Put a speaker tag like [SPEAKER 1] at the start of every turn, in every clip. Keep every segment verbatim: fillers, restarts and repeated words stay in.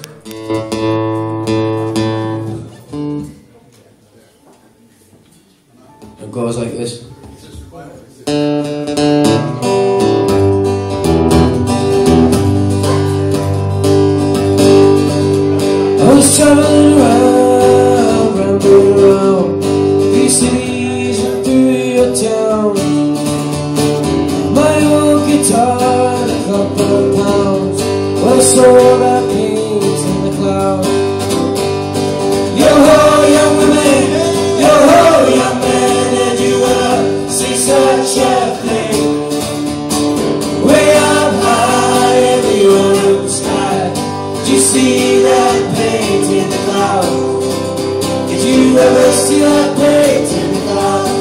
[SPEAKER 1] It goes like this. I was traveling around, rambling around these cities and through your town. My old guitar and a couple of pounds, well, I saw that paint in the clouds. Yo-ho, young women, yo-ho, young men, and you will see such a thing. Way up high in the autumn sky, did you see that paint in the clouds? Did you ever see that paint in the clouds?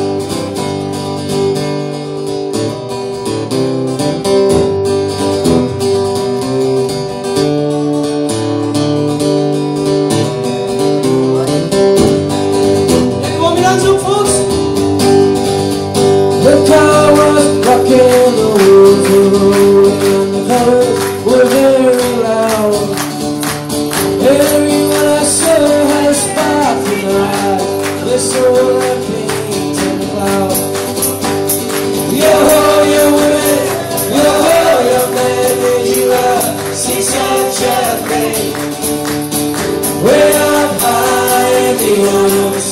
[SPEAKER 1] The car was rocking, the wheels were rolling, and the colors were very loud. Everyone I saw had a spark in their eye. They saw that paint in the cloud. Yo-ho, young women, yo-ho, young men, did you ever see such a thing? Way up high in the autumn